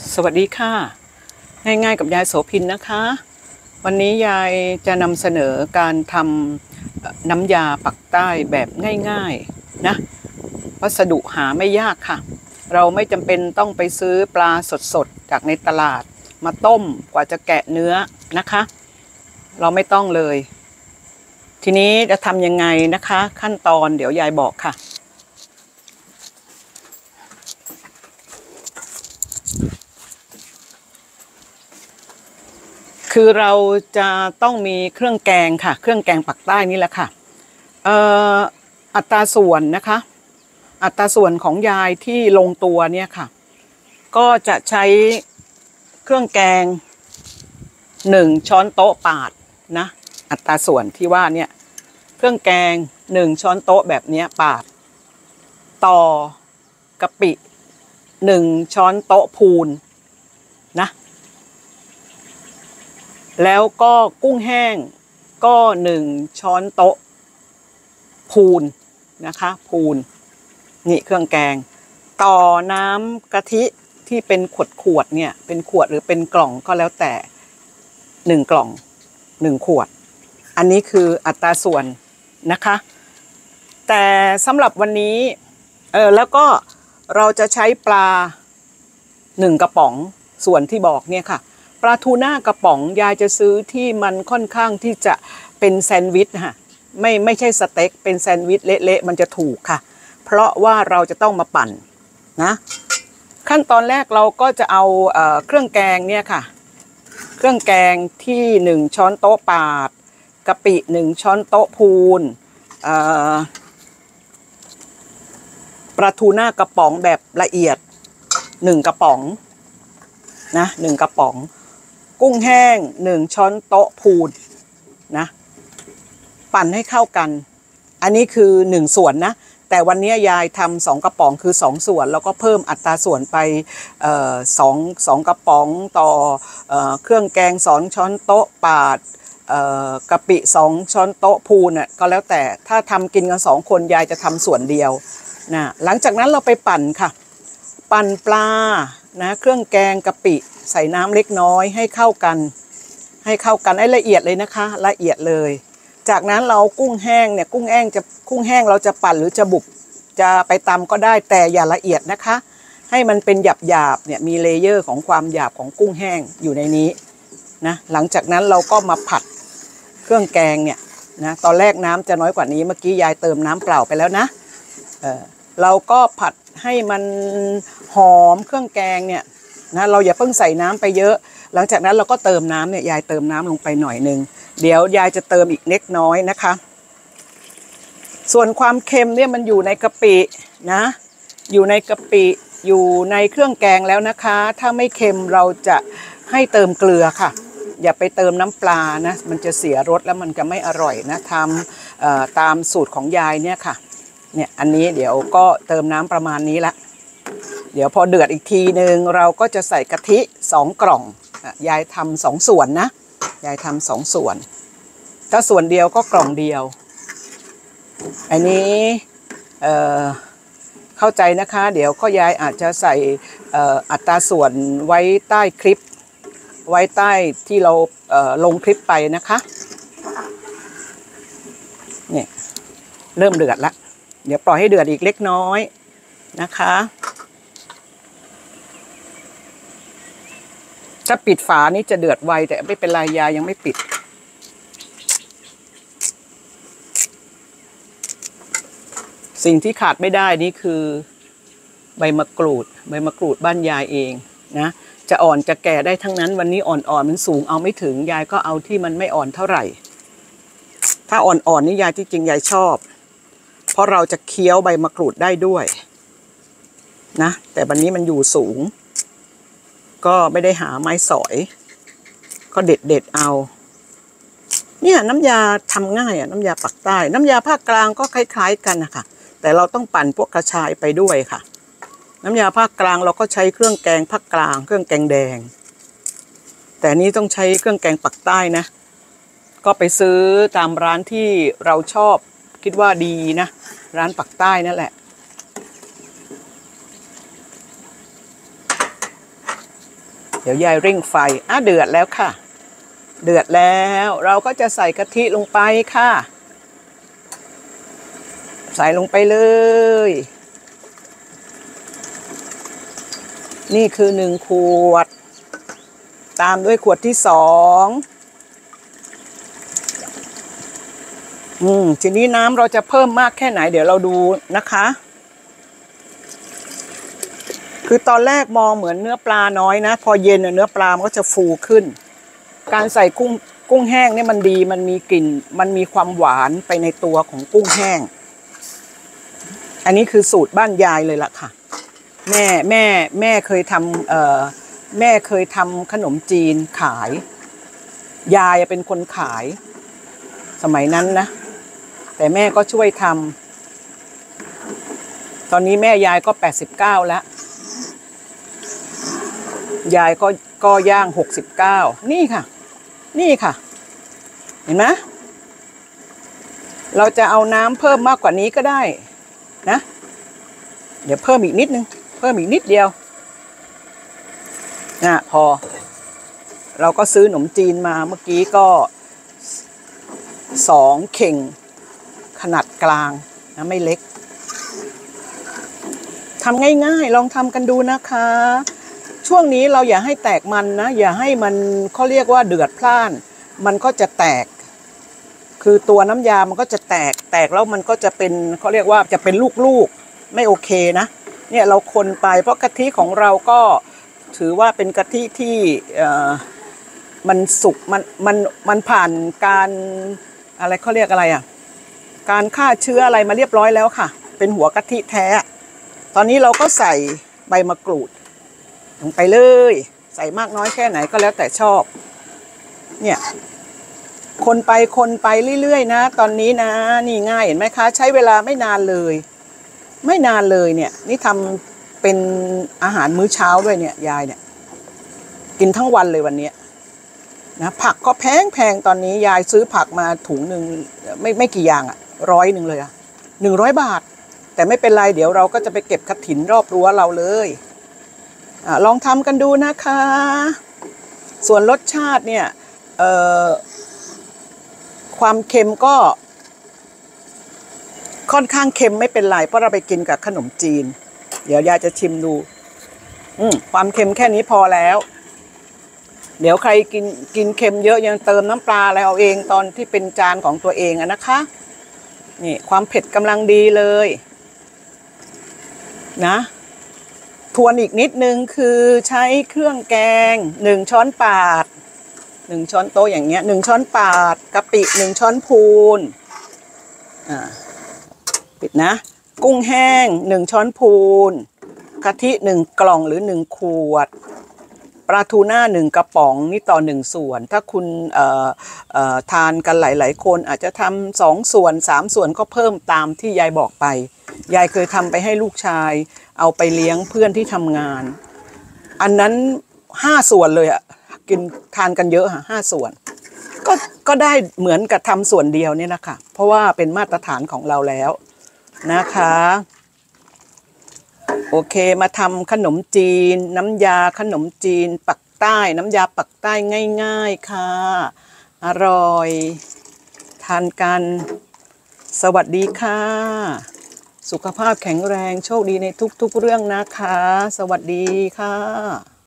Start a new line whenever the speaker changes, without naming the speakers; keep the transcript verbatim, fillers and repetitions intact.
สวัสดีค่ะง่ายๆกับยายโสภินนะคะวันนี้ยายจะนำเสนอการทำน้ำยาปักใต้แบบง่ายๆนะวัสดุหาไม่ยากค่ะเราไม่จำเป็นต้องไปซื้อปลาสดๆจากในตลาดมาต้มกว่าจะแกะเนื้อนะคะเราไม่ต้องเลยทีนี้จะทำยังไงนะคะขั้นตอนเดี๋ยวยายบอกค่ะคือเราจะต้องมีเครื่องแกงค่ะเครื่องแกงปักใต้นี่แหละค่ะเอ่ออัตราส่วนนะคะอัตราส่วนของยายที่ลงตัวเนี่ยค่ะก็จะใช้เครื่องแกงหนึ่งช้อนโต๊ะปาดนะอัตราส่วนที่ว่าเนี่ยเครื่องแกงหนึ่งช้อนโต๊ะแบบนี้ปาดต่อกะปิหนึ่งช้อนโต๊ะพูนนะแล้วก็กุ้งแห้งก็หนึ่งช้อนโต๊ะพูนนะคะพูนนี่เครื่องแกงต่อน้ำกะทิที่เป็นขวดขวดเนี่ยเป็นขวดหรือเป็นกล่องก็แล้วแต่หนึ่งกล่องหนึ่งขวดอันนี้คืออัตราส่วนนะคะแต่สำหรับวันนี้เออแล้วก็เราจะใช้ปลาหนึ่งกระป๋องส่วนที่บอกเนี่ยค่ะปลาทูน่ากระป๋องยายจะซื้อที่มันค่อนข้างที่จะเป็นแซนด์วิชค่ะไม่ไม่ใช่สเต็กเป็นแซนด์วิชเละๆมันจะถูกค่ะเพราะว่าเราจะต้องมาปั่นนะขั้นตอนแรกเราก็จะเอาเอ่อเครื่องแกงเนี่ยค่ะเครื่องแกงที่หนึ่งช้อนโต๊ะปาดกะปิหนึ่งช้อนโต๊ะพูนเอ่อปลาทูน่ากระป๋องแบบละเอียดหนึ่งกระป๋องนะหนึ่งกระป๋องกุ้งแห้งหนึ่งช้อนโต๊ะพูนนะปั่นให้เข้ากันอันนี้คือหนึ่งส่วนนะแต่วันนี้ยายทำสองกระป๋องคือสองส่วนแล้วก็เพิ่มอัตราส่วนไปเอ่อสองสองกระป๋องต่อเอ่อเครื่องแกงสองช้อนโต๊ะปาดเอ่อกะปิสองช้อนโต๊ะพูนน่ะก็แล้วแต่ถ้าทำกินกันสองคนยายจะทำส่วนเดียวนะหลังจากนั้นเราไปปั่นค่ะปั่นปลานะเครื่องแกงกะปิใส่น้ำเล็กน้อยให้เข้ากันให้เข้ากันให้ละเอียดเลยนะคะละเอียดเลยจากนั้นเรากุ้งแห้งเนี่ยกุ้งแห้งจะกุ้งแห้งเราจะปั่นหรือจะบุบจะไปตำก็ได้แต่อย่าละเอียดนะคะให้มันเป็นหยาบหยาบเนี่ยมีเลเยอร์ของความหยาบของกุ้งแห้งอยู่ในนี้นะหลังจากนั้นเราก็มาผัดเครื่องแกงเนี่ยนะตอนแรกน้ำจะน้อยกว่านี้เมื่อกี้ยายเติมน้ำเปล่าไปแล้วนะเออเราก็ผัดให้มันหอมเครื่องแกงเนี่ยนะเราอย่าเพิ่งใส่น้ำไปเยอะหลังจากนั้นเราก็เติมน้ำเนี่ยยายเติมน้ำลงไปหน่อยนึงเดี๋ยวยายจะเติมอีกเล็กน้อยนะคะส่วนความเค็มเนี่ยมันอยู่ในกะปินะอยู่ในกะปิอยู่ในเครื่องแกงแล้วนะคะถ้าไม่เค็มเราจะให้เติมเกลือค่ะอย่าไปเติมน้ำปลานะมันจะเสียรสแล้วมันจะไม่อร่อยนะทำตามสูตรของยายเนี่ยค่ะเนี่ยอันนี้เดี๋ยวก็เติมน้ำประมาณนี้ละเดี๋ยวพอเดือดอีกทีนึงเราก็จะใส่กะทิสองกล่องยายทำสองส่วนนะยายทำสองส่วนถ้าส่วนเดียวก็กล่องเดียวอันนี้เอ่อเข้าใจนะคะเดี๋ยวก็ยายอาจจะใส่อัตราส่วนไว้ใต้คลิปไว้ใต้ที่เราลงคลิปไปนะคะเนี่ยเริ่มเดือดแล้วเดี๋ยวปล่อยให้เดือดอีกเล็กน้อยนะคะถ้าปิดฝานี่จะเดือดไวแต่ไม่เป็นไรยายยังไม่ปิดสิ่งที่ขาดไม่ได้นี่คือใบมะกรูดใบมะกรูดบ้านยายเองนะจะอ่อนจะแก่ได้ทั้งนั้นวันนี้อ่อนๆมันสูงเอาไม่ถึงยายก็เอาที่มันไม่อ่อนเท่าไหร่ถ้าอ่อนๆนี่ยายที่จริงยายชอบเพราะเราจะเคี้ยวใบมะกรูดได้ด้วยนะแต่วันนี้มันอยู่สูงก็ไม่ได้หาไม้สอยก็เด็ดเด็ดเอาเนี่ยน้ำยาทำง่ายอ่ะน้ำยาปักใต้น้ำยาภาคกลางก็คล้ายๆกันนะคะแต่เราต้องปั่นพวกกระชายไปด้วยค่ะน้ำยาภาคกลางเราก็ใช้เครื่องแกงภาคกลางเครื่องแกงแดงแต่นี้ต้องใช้เครื่องแกงปักใต้นะก็ไปซื้อตามร้านที่เราชอบคิดว่าดีนะร้านปักใต้นั่นแหละเดี๋ยวยายเร่งไฟอ่ะเดือดแล้วค่ะเดือดแล้วเราก็จะใส่กะทิลงไปค่ะใส่ลงไปเลยนี่คือหนึ่งขวดตามด้วยขวดที่สองอืมทีนี้น้ำเราจะเพิ่มมากแค่ไหนเดี๋ยวเราดูนะคะคือตอนแรกมองเหมือนเนื้อปลาน้อยนะพอเย็นเนื้อปลามันก็จะฟูขึ้นการใส่กุ้งกุ้งแห้งเนี่ยมันดีมันมีกลิ่นมันมีความหวานไปในตัวของกุ้งแห้งอันนี้คือสูตรบ้านยายเลยล่ะค่ะแม่แม่แม่เคยทำเอ่อแม่เคยทำขนมจีนขายยายเป็นคนขายสมัยนั้นนะแต่แม่ก็ช่วยทำตอนนี้แม่ยายก็แปดสิบเก้าแล้วยายก็ก็ย่างหกสิบเก้านี่ค่ะนี่ค่ะเห็นไหมเราจะเอาน้ำเพิ่มมากกว่านี้ก็ได้นะเดี๋ยวเพิ่มอีกนิดนึงเพิ่มอีกนิดเดียวนะพอเราก็ซื้อขนมจีนมาเมื่อกี้ก็สองเข่งขนาดกลางนะไม่เล็กทำง่ายๆลองทำกันดูนะคะช่วงนี้เราอย่าให้แตกมันนะอย่าให้มันเขาเรียกว่าเดือดพล่านมันก็จะแตกคือตัวน้ำยามันก็จะแตกแตกแล้วมันก็จะเป็นเขาเรียกว่าจะเป็นลูกๆไม่โอเคนะเนี่ยเราคนไปเพราะกะทิของเราก็ถือว่าเป็นกะทิที่เอ่อมันสุกมันมันมันผ่านการอะไรเขาเรียกอะไรอ่ะการฆ่าเชื้ออะไรมาเรียบร้อยแล้วค่ะเป็นหัวกะทิแท้ตอนนี้เราก็ใส่ใบมะกรูดลงไปเลยใส่มากน้อยแค่ไหนก็แล้วแต่ชอบเนี่ยคนไปคนไปเรื่อยๆนะตอนนี้นะนี่ง่ายเห็นไหมคะใช้เวลาไม่นานเลยไม่นานเลยเนี่ยนี่ทำเป็นอาหารมื้อเช้าด้วยเนี่ยยายเนี่ยกินทั้งวันเลยวันนี้นะผักก็แพงแพงตอนนี้ยายซื้อผักมาถุงหนึ่งไม่ไม่กี่อย่างอ่ะร้อยหนึ่งเลยอ่ะหนึ่งร้อยบาทแต่ไม่เป็นไรเดี๋ยวเราก็จะไปเก็บกฐินรอบรั้วเราเลยอ่ะลองทำกันดูนะคะส่วนรสชาติเนี่ยเอ่อความเค็มก็ค่อนข้างเค็มไม่เป็นไรเพราะเราไปกินกับขนมจีนเดี๋ยวยายจะชิมดูอืมความเค็มแค่นี้พอแล้วเดี๋ยวใครกินกินเค็มเยอะยังเติมน้ำปลาอะไรเอาเองตอนที่เป็นจานของตัวเองอะนะคะนี่ความเผ็ดกำลังดีเลยนะทวนอีกนิดนึงคือใช้เครื่องแกงหนึ่งช้อนปาดหนึ่งช้อนโต๊ะอย่างเงี้ยหนึ่งช้อนปาดกะปิหนึ่งช้อนพูนอ่าปิดนะกุ้งแห้งหนึ่งช้อนพูนกะทิหนึ่งกล่องหรือหนึ่งขวดปลาทูน่าหนึ่งกระป๋องนี่ต่อหนึ่งส่วนถ้าคุณเอ่อเอ่อทานกันหลายๆคนอาจจะทำสองส่วนสามส่วนก็เพิ่มตามที่ยายบอกไปยายเคยทำไปให้ลูกชายเอาไปเลี้ยงเพื่อนที่ทำงานอันนั้นห้าส่วนเลยอ่ะกินทานกันเยอะค่ะห้าส่วนก็ก็ได้เหมือนกับทำส่วนเดียวเนี่ยนะคะเพราะว่าเป็นมาตรฐานของเราแล้วนะคะโอเคมาทำขนมจีนน้ำยาขนมจีนปักใต้น้ำยาปักใต้ง่ายๆค่ะอร่อยทานกันสวัสดีค่ะสุขภาพแข็งแรงโชคดีในทุกๆเรื่องนะคะสวัสดีค่ะ